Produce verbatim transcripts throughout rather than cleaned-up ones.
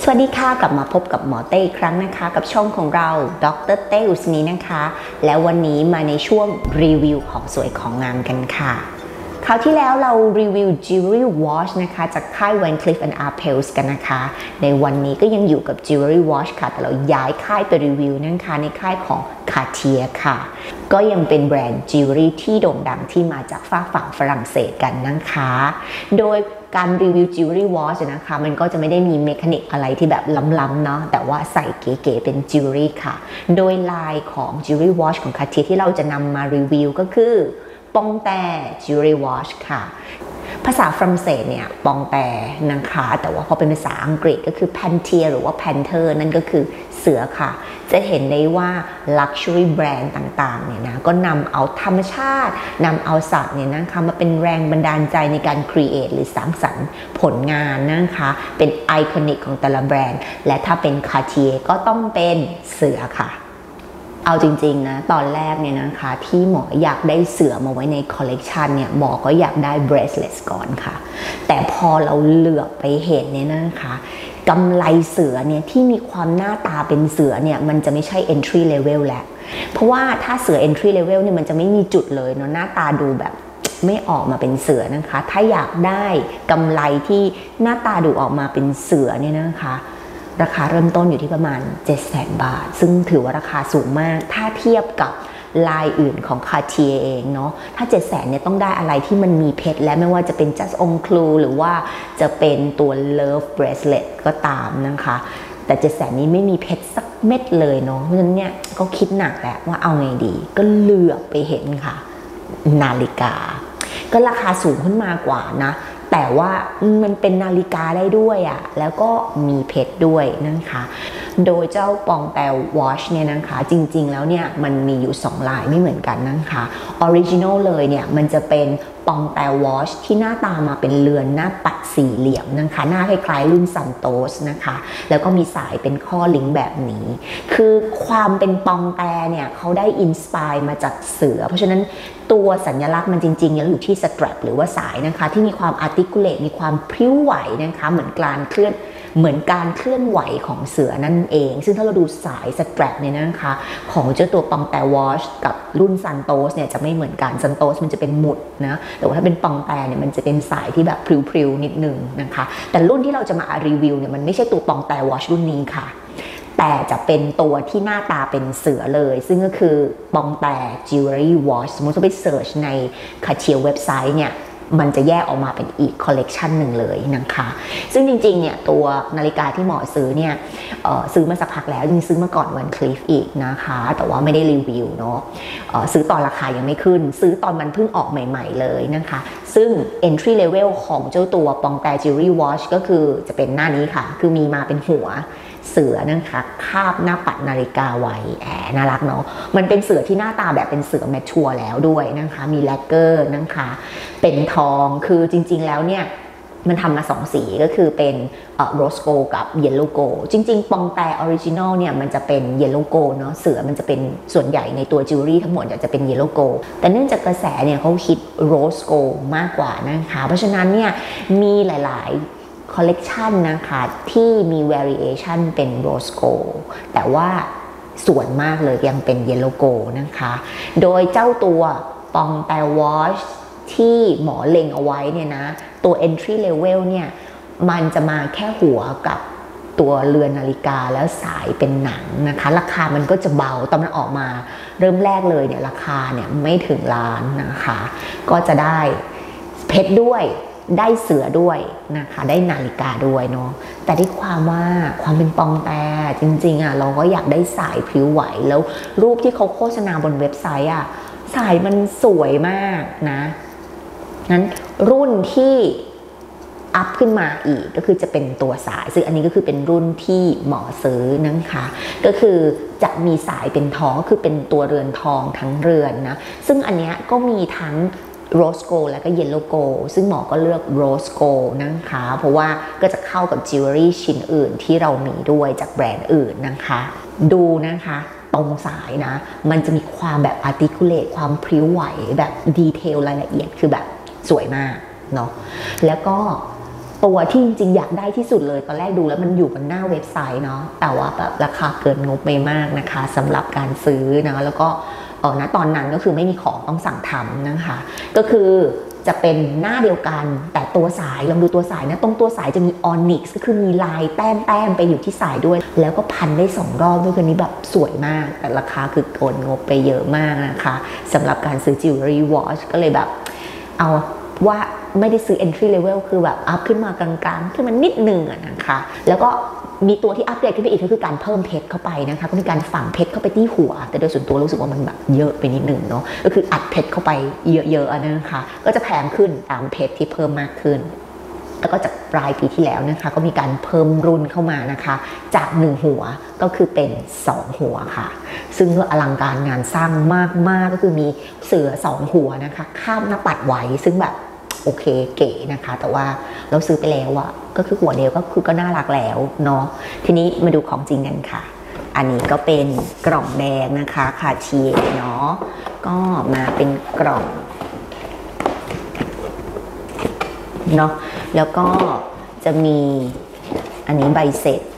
สวัสดีค่ะกลับมาพบกับหมอเต้อีกครั้งนะคะกับช่องของเราดรเต้อุสนีนะคะแล้ววันนี้มาในช่วงรีวิวของสวยของงามกันค่ะคราวที่แล้วเรารีวิว Jewelry Watch นะคะจากค่าย Van Cleef แอนด์ Arpels กันนะคะในวันนี้ก็ยังอยู่กับ Jewelry Watch ค่ะแต่เราย้ายค่ายไปรีวิวนะคะในค่ายของ Cartier ค่ะก็ยังเป็นแบรนด์ Jewelry ที่โด่งดังที่มาจากฝากฝั่งฝรั่งเศสกันนะคะโดยการรีวิว Jewelry Watch นะคะมันก็จะไม่ได้มีเมคานิกอะไรที่แบบล้ำๆเนาะแต่ว่าใส่เก๋ๆเป็น Jewelry ค่ะโดยลายของ Jewelry Watch ของ Cartier ที่เราจะนำมารีวิวก็คือปองแต่ Jewelry Watch ค่ะภาษาฝรั่งเศสเนี่ยปองแต่นะคะแต่ว่าพอเป็นภาษาอังกฤษก็คือ Pantier หรือว่า Panther นั่นก็คือเสือค่ะจะเห็นได้ว่า Luxury Brand ต่างๆเนี่ยนะก็นำเอาธรรมชาตินำเอาสัตว์เนี่ยนะคะมาเป็นแรงบันดาลใจในการ create หรือสร้างสรรค์ผลงานนะคะเป็นไอคอนิกของแต่ละแบรนด์และถ้าเป็น Cartier ก็ต้องเป็นเสือค่ะเอาจริงๆนะตอนแรกเนี่ยนะคะที่หมออยากได้เสือมาไว้ในคอลเลกชันเนี่ยหมอก็อยากได้ bracelet ก่อนค่ะแต่พอเราเหลือบไปเห็นเนี่ยนะคะกำไลเสือเนี่ยที่มีความหน้าตาเป็นเสือเนี่ยมันจะไม่ใช่ entry level แล้วเพราะว่าถ้าเสือ entry level เนี่ยมันจะไม่มีจุดเลยเนาะหน้าตาดูแบบไม่ออกมาเป็นเสือนะคะถ้าอยากได้กำไลที่หน้าตาดูออกมาเป็นเสือเนี่ยนะคะราคาเริ่มต้นอยู่ที่ประมาณ เจ็ดแสน บาทซึ่งถือว่าราคาสูงมากถ้าเทียบกับลายอื่นของ Cartier เองเนาะถ้า เจ็ดแสน เนี่ยต้องได้อะไรที่มันมีเพชรและไม่ว่าจะเป็น Just on Clue หรือว่าจะเป็นตัว Love Bracelet ก็ตามนะคะแต่ เจ็ดแสน นี้ไม่มีเพชรสักเม็ดเลยเนาะเพราะฉะนั้นเนี่ยก็คิดหนักแหละว่าเอาไงดีก็เหลือบไปเห็นค่ะนาฬิกาก็ราคาสูงขึ้นมากว่านะแต่ว่ามันเป็นนาฬิกาได้ด้วยอะแล้วก็มีเพชรด้วยนะคะโดยเจ้าปองแต่ Watch เนี่ยนะคะจริงๆแล้วเนี่ยมันมีอยู่สองลายไม่เหมือนกันนะคะออริจินอลเลยเนี่ยมันจะเป็นปองแต่ Watch ที่หน้าตามาเป็นเรือนหน้าปัดสี่เหลี่ยมนะคะหน้าคล้ายๆรุ่นซันโตสนะคะแล้วก็มีสายเป็นข้อลิงก์แบบนี้คือความเป็นปองแต่เนี่ยเขาได้อินสปายมาจากเสือเพราะฉะนั้นตัวสัญลักษณ์มันจริงๆอยู่ที่สแตรปหรือว่าสายนะคะที่มีความอาร์ติคูเลตมีความพริ้วไหวนะคะเหมือนการเคลื่อนเหมือนการเคลื่อนไหวของเสือนั่นเองซึ่งถ้าเราดูสายสแตรปเนี่ยนะคะของเจ้าตัวปองแต่ Watch กับรุ่นซันโตสเนี่ยจะไม่เหมือนกันซันโตสมันจะเป็นหมุดนะแต่ว่าถ้าเป็นปองแต่เนี่ยมันจะเป็นสายที่แบบพริ้วๆนิดนึงนะคะแต่รุ่นที่เราจะมารีวิวเนี่ยมันไม่ใช่ตัวปองแต่ Watch รุ่นนี้ค่ะแต่จะเป็นตัวที่หน้าตาเป็นเสือเลยซึ่งก็คือปองแต่ Jewelry Watch สมมติว่าไปเสิร์ชใน Cartier เว็บไซต์เนี่ยมันจะแยกออกมาเป็นอีกคอลเลกชันหนึ่งเลยนะคะซึ่งจริงๆเนี่ยตัวนาฬิกาที่หมอซื้อเนี่ยซื้อมาสักพักแล้วจริงซื้อมาก่อน Van Cleef อีกนะคะแต่ว่าไม่ได้รีวิวเนาะซื้อตอนราคายังไม่ขึ้นซื้อตอนมันเพิ่งออกใหม่ๆเลยนะคะซึ่ง entry level ของเจ้าตัวปองแต่ Jewelry Watch ก็คือจะเป็นหน้านี้ค่ะคือมีมาเป็นหัวเสือนะคะคาบหน้าปัดนาฬิกาไว้แอบน่ารักเนาะมันเป็นเสือที่หน้าตาแบบเป็นเสือแมทชัวร์แล้วด้วยนะคะมีแลกเกอร์นะคะเป็นทองคือจริงๆแล้วเนี่ยมันทำมาสองสีก็คือเป็นโรสโกกับเยลโลโกจริงๆปองแต่ออริจินอลเนี่ยมันจะเป็นเยลโลโกเนาะเสือมันจะเป็นส่วนใหญ่ในตัวจิวเวลรี่ทั้งหมดจะเป็นเยลโลโกแต่เนื่องจากกระแสเนี่ยเขาคิดโรสโกมากกว่านะคะเพราะฉะนั้นเนี่ยมีหลายๆคอลเลกชันนะคะที่มี variation เป็น rose gold แต่ว่าส่วนมากเลยยังเป็น yellow gold นะคะโดยเจ้าตัวปองแต่ watch ที่หมอเล็งเอาไว้เนี่ยนะตัว entry level เนี่ยมันจะมาแค่หัวกับตัวเรือนนาฬิกาแล้วสายเป็นหนังนะคะราคามันก็จะเบาตอนมันออกมาเริ่มแรกเลยเนี่ยราคาเนี่ยไม่ถึงล้านนะคะก็จะได้เพชรด้วยได้เสือด้วยนะคะได้นาฬิกาด้วยเนาะแต่ที่ความว่าความเป็นปองแต่จริงๆอ่ะเราก็อยากได้สายพริ้วไหวแล้วรูปที่เขาโฆษณาบนเว็บไซต์อ่ะสายมันสวยมากนะนั้นรุ่นที่อัพขึ้นมาอีกก็คือจะเป็นตัวสายซึ่งอันนี้ก็คือเป็นรุ่นที่หมอซื้อนะคะก็คือจะมีสายเป็นทองก็คือเป็นตัวเรือนทองทั้งเรือนนะซึ่งอันเนี้ยก็มีทั้งโรสโกและก็เยลโลโกซึ่งหมอก็เลือกโรสโกนะคะเพราะว่าก็จะเข้ากับจิวเวลรี่ชิ้นอื่นที่เรามีด้วยจากแบรนด์อื่นนะคะดูนะคะตรงสายนะมันจะมีความแบบอาร์ติคูเลตความพริ้วไหวแบบดีเทลรายละเอียดคือแบบสวยมากเนาะแล้วก็ตตัวที่จริงๆอยากได้ที่สุดเลยตอนแรกดูแล้วมันอยู่บนหน้าเว็บไซต์เนาะแต่ว่าแบบราคาเกินงบไปมากนะคะสำหรับการซื้อนะแล้วก็เออณตอนนั้นก็คือไม่มีของต้องสั่งทำนะคะก็คือจะเป็นหน้าเดียวกันแต่ตัวสายลองดูตัวสายนะตรงตัวสายจะมีออนิกซ์ก็คือมีลายแต้มแต้มไปอยู่ที่สายด้วยแล้วก็พันได้สองรอบด้วยคือนี้แบบสวยมากแต่ราคาคือโกนงบไปเยอะมากนะคะสำหรับการซื้อจิวเวลรี่วอชก็เลยแบบเอาว่าไม่ได้ซื้อ entry level คือแบบอัพขึ้นมากลางๆขึ้นมานิดนึงนะคะแล้วก็มีตัวที่อัปเกรดขึ้นไปอีกก็คือการเพิ่มเพชรเข้าไปนะคะก็มีการฝังเพชรเข้าไปที่หัวแต่โดยส่วนตัวรู้สึกว่ามันแบบเยอะไปนิดนึงเนาะก็คืออัดเพชรเข้าไปเยอะๆนะคะก็จะแพงขึ้นตามเพชรที่เพิ่มมากขึ้นแล้วก็จากปลายปีที่แล้วนะคะก็มีการเพิ่มรุ่นเข้ามานะคะจากหนึ่งหัวก็คือเป็นสองหัวค่ะซึ่งก็อลังการงานสร้างมากๆก็คือมีเสือสองหัวนะคะข้ามหน้าปัดไว้ซึ่งแบบโอเคเก๋นะคะแต่ว่าเราซื้อไปแล้วอะก็คือหัวเดียวก็คือก็น่ารักแล้วเนาะทีนี้มาดูของจริงกันค่ะอันนี้ก็เป็นกล่องแดงนะคะคาเทียเนาะก็มาเป็นกล่องเนาะแล้วก็จะมีอันนี้ใบเสร็จ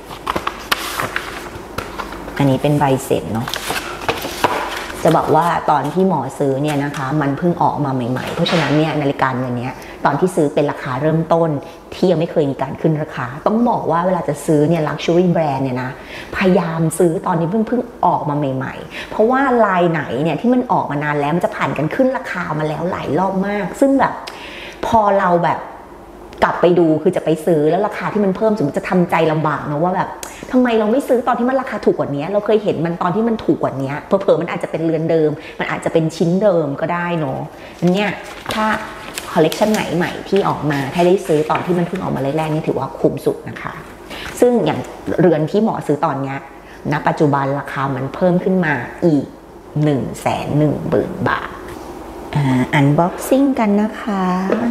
อันนี้เป็นใบเสร็จเนาะจะบอกว่าตอนที่หมอซื้อเนี่ยนะคะมันเพิ่งออกมาใหม่ๆเพราะฉะนั้นเนี่ยนาฬิกาเรือนนี้ตอนที่ซื้อเป็นราคาเริ่มต้นที่ยังไม่เคยมีการขึ้นราคาต้องบอกว่าเวลาจะซื้อเนี่ย luxury brand เนี่ยนะพยายามซื้อตอนนี้เพิ่งเพิ่งออกมาใหม่ๆเพราะว่าลายไหนเนี่ยที่มันออกมานานแล้วมันจะผ่านกันขึ้นราคามาแล้วหลายรอบมากซึ่งแบบพอเราแบบกลับไปดูคือจะไปซื้อแล้วราคาที่มันเพิ่มสมมติจะทำใจลำบากนะว่าแบบทำไมเราไม่ซื้อตอนที่มันราคาถูกกว่านี้เราเคยเห็นมันตอนที่มันถูกกว่านี้เผลอๆมันอาจจะเป็นเรือนเดิมมันอาจจะเป็นชิ้นเดิมก็ได้เนาะเนี่ยถ้าคอลเลกชันไหนใหม่ที่ออกมาถ้าได้ซื้อตอนที่มันเพิ่งออกมาแรกๆนี่ถือว่าคุ้มสุดนะคะซึ่งอย่างเรือนที่หมอซื้อตอนนี้ณปัจจุบันราคามันเพิ่มขึ้นมาอีกหนึ่งแสนหนึ่งหมื่นบาทอ่าอันบ็อกซิ่งกันนะคะ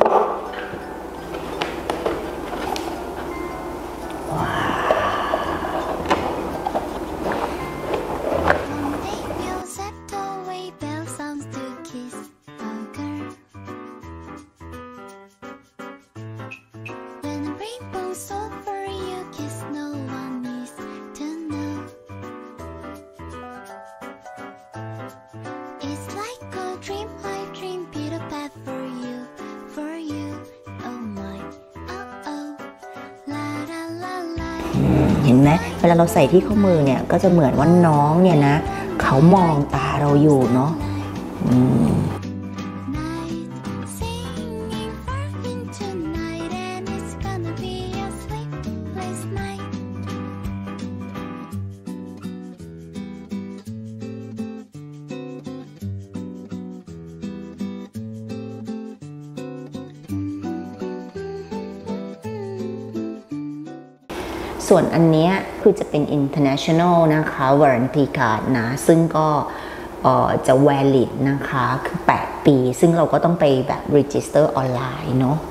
เห็นไหมเวลาเราใส่ที่ข้อมือเนี่ยก็จะเหมือนว่าน้องเนี่ยนะเขามองตาเราอยู่เนาะส่วนอันนี้คือจะเป็น international นะคะ warranty card นะซึ่งก็จะ valid นะคะคือแปดปีซึ่งเราก็ต้องไปแบบ register ออนไลน์เนาะ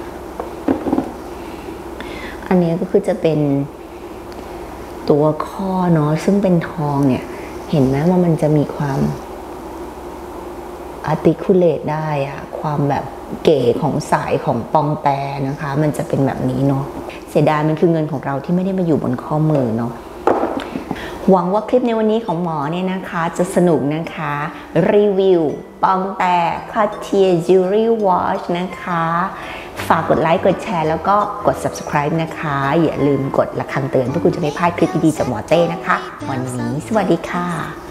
อันนี้ก็คือจะเป็นตัวข้อเนาะซึ่งเป็นทองเนี่ยเห็นไหมว่ามันจะมีความ articulate ได้อะความแบบเก๋ของสายของปองแปรนะคะมันจะเป็นแบบนี้เนาะเสียดายมันคือเงินของเราที่ไม่ได้มาอยู่บนข้อมือเนาะหวังว่าคลิปในวันนี้ของหมอเนี่ยนะคะจะสนุกนะคะรีวิวปองแปร Cartier Jewelry Watch นะคะฝากกดไลค์กดแชร์แล้วก็กด subscribe นะคะอย่าลืมกดระฆังเตือนเพื่อคุณจะไม่พลาดคลิปดีๆจากหมอเต้นะคะวันนี้สวัสดีค่ะ